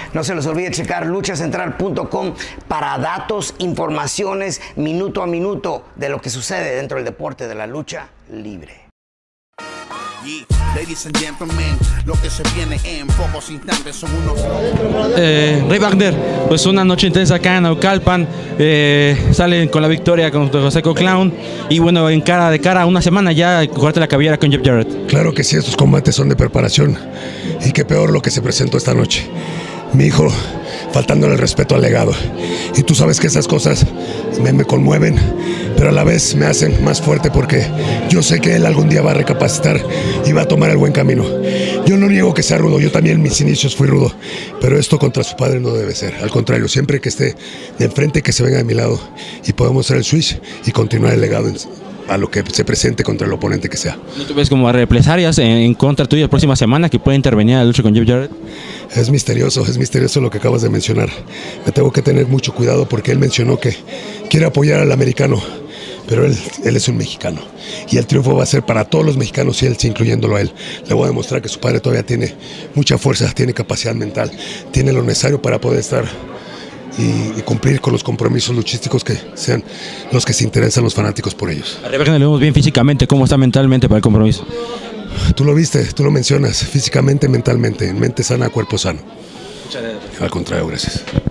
No se les olvide checar luchacentral.com para datos, informaciones, minuto a minuto de lo que sucede dentro del deporte de la lucha libre. Ladies and gentlemen, lo que se viene en pocos instantes son unos... Rey Wagner, pues una noche intensa acá en Naucalpan, salen con la victoria contra José Clown y bueno, de cara a una semana ya jugarte la cabellera con Jeff Jarrett. Claro que sí, estos combates son de preparación y qué peor lo que se presentó esta noche. Mi hijo faltándole el respeto al legado. Y tú sabes que esas cosas me conmueven, pero a la vez me hacen más fuerte porque yo sé que él algún día va a recapacitar y va a tomar el buen camino. Yo no niego que sea rudo, yo también en mis inicios fui rudo, pero esto contra su padre no debe ser. Al contrario, siempre que esté de enfrente, que se venga de mi lado y podemos hacer el switch y continuar el legado a lo que se presente contra el oponente que sea. ¿No tú ves como represalias en contra tuya la próxima semana que puede intervenir a la lucha con Jeff Jarrett? Es misterioso lo que acabas de mencionar. Me tengo que tener mucho cuidado porque él mencionó que quiere apoyar al americano, pero él es un mexicano y el triunfo va a ser para todos los mexicanos y él, incluyéndolo a él. Le voy a demostrar que su padre todavía tiene mucha fuerza, tiene capacidad mental, tiene lo necesario para poder estar y cumplir con los compromisos luchísticos que sean los que se interesan los fanáticos por ellos. A Rebeca le vemos bien físicamente, ¿cómo está mentalmente para el compromiso? Tú lo viste, tú lo mencionas, físicamente, mentalmente, en mente sana, cuerpo sano. Muchas gracias. Al contrario, gracias.